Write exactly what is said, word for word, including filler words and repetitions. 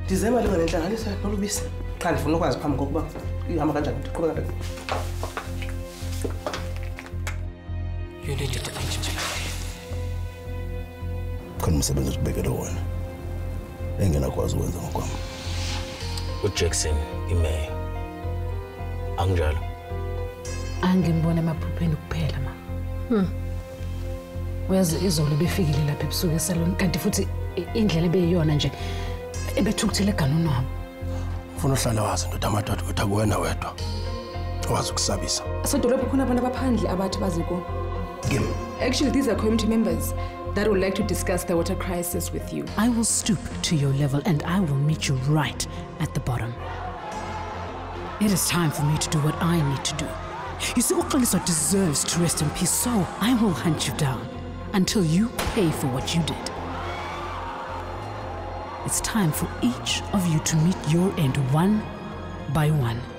Ndizema lena nenhlanganiso nolubisi. Cha ndifuna ukwazi phambi kokuba ihamba kanjani ndiqhubeka kanjani. You need to think about it. Khona umsebenzi ubekele wona. Engingakwazi ukwenza ngokwami. uJackson iMay. Anginjalo. Angimbone emaphupheni kuphela ma. Hmm. Uyazi izolo befikile lapha ebusuku esalon kanti futhi indlela ebeyiyona nje ebethukuthile eganuni wami. Ufuna uhlala wazi ndoda amadoda ukuthi akuwena wedwa. Wazi ukusabisa. Sedolopho khona abantu abaphandle abathi baziko. Game. Actually, these are community members that would like to discuss the water crisis with you. I will stoop to your level and I will meet you right at the bottom. It is time for me to do what I need to do. You see, Uqaliswa deserves to rest in peace, so I will hunt you down until you pay for what you did. It's time for each of you to meet your end one by one.